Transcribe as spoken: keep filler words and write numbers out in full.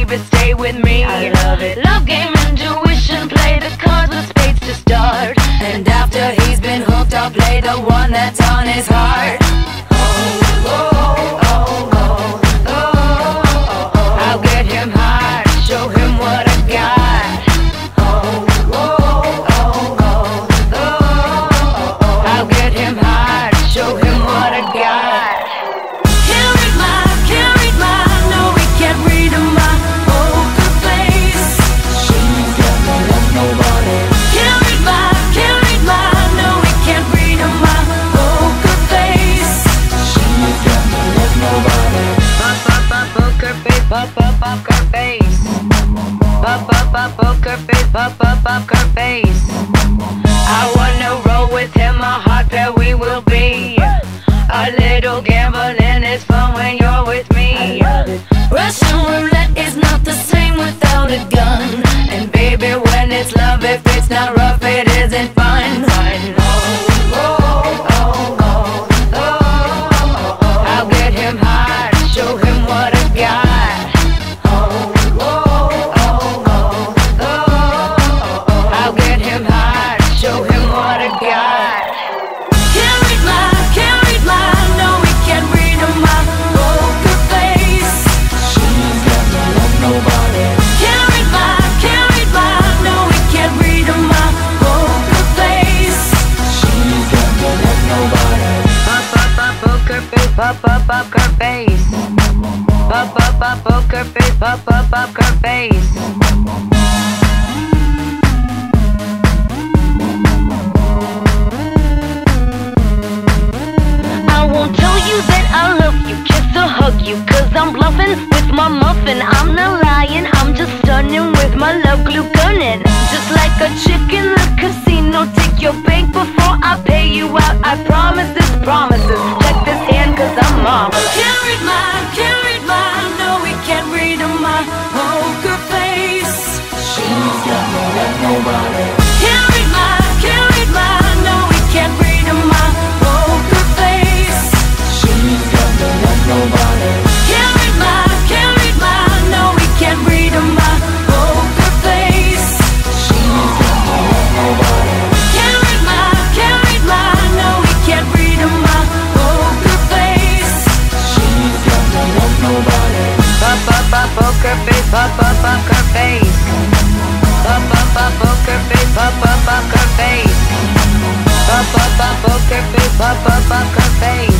baby, stay with me. I love it. Love game, intuition, play the cards with spades to start. And after he's been hooked, I'll play the one that's on his heart. Oh, oh, oh, oh, oh, oh, oh. I'll get him high, show him what I got. Oh, oh, oh, oh, oh, oh, oh. I'll get him high, show him what I got. Can't read my, can't read my, no, we can't read my poker face. She's got no love, nobody. Can't read my, can't read my, no, we can't read my poker face. She's got no love, nobody. Pop, pop, pop, poker face, pop, pop, poker face. Pop, pop, pop, poker face, pop, pop, poker face. I wanna roll with him, a hot pair we will be. A little gambling is fun when you're with me. Russian roulette is not the same without a gun. And baby, when it's love, if it's not rough, it isn't fun. Oh, oh, oh, oh, oh, oh, oh. I'll get him high, show him what I got. Oh, oh, oh, oh, oh, oh, oh. I'll get him high, show him what I got. Can't read my, can't read my, no, we can't read my poker face. She's got no love, nobody. Can't read my, can't read my, no, we can't read my poker face. She's got no love, nobody. Pop, pop, pop, poker face, pop, pop, poker face. Pop, pop, pop, poker face, pop, pop, poker face. I won't tell you that I love you, kiss or hug you, cause I'm bluffing with my muffin. I'm not lying, I'm just stunning with my love glue gunning. Just like a chick in the casino, take your bank before I pay you out. I promise this promises, check this hand cause I'm marvelous. Can't read my, can't read my, no, we can't read my poker face. She's got no love, nobody. Can't read my, can't read my, no, we can't read my poker face. She's got no love, nobody. Can't read my, can't read my, no, we can't read my poker face. She's got no love, nobody. Can't read my, can't read my, no, we can't read my poker face. She's got no love, nobody. Pop, pop, pop, poker face, pop, pop, poker face. Pop, pop, pop, poker face, pop, pop, poker face. Pop, pop, pop, poker face, pop, pop, poker face.